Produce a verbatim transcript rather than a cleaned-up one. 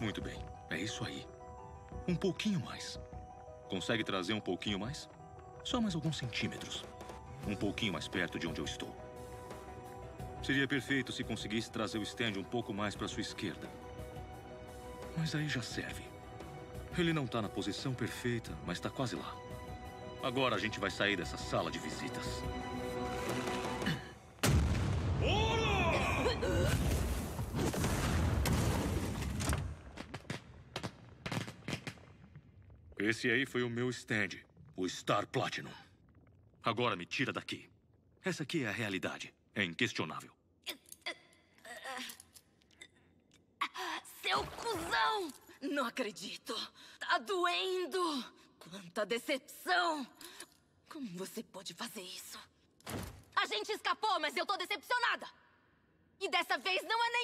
Muito bem. É isso aí. Um pouquinho mais. Consegue trazer um pouquinho mais? Só mais alguns centímetros. Um pouquinho mais perto de onde eu estou. Seria perfeito se conseguisse trazer o stand um pouco mais para sua esquerda. Mas aí já serve. Ele não está na posição perfeita, mas está quase lá. Agora a gente vai sair dessa sala de visitas. Esse aí foi o meu stand, o Star Platinum. Agora me tira daqui. Essa aqui é a realidade. É inquestionável. Seu cuzão! Não acredito. Tá doendo. Quanta decepção. Como você pode fazer isso? A gente escapou, mas eu tô decepcionada. E dessa vez não é nem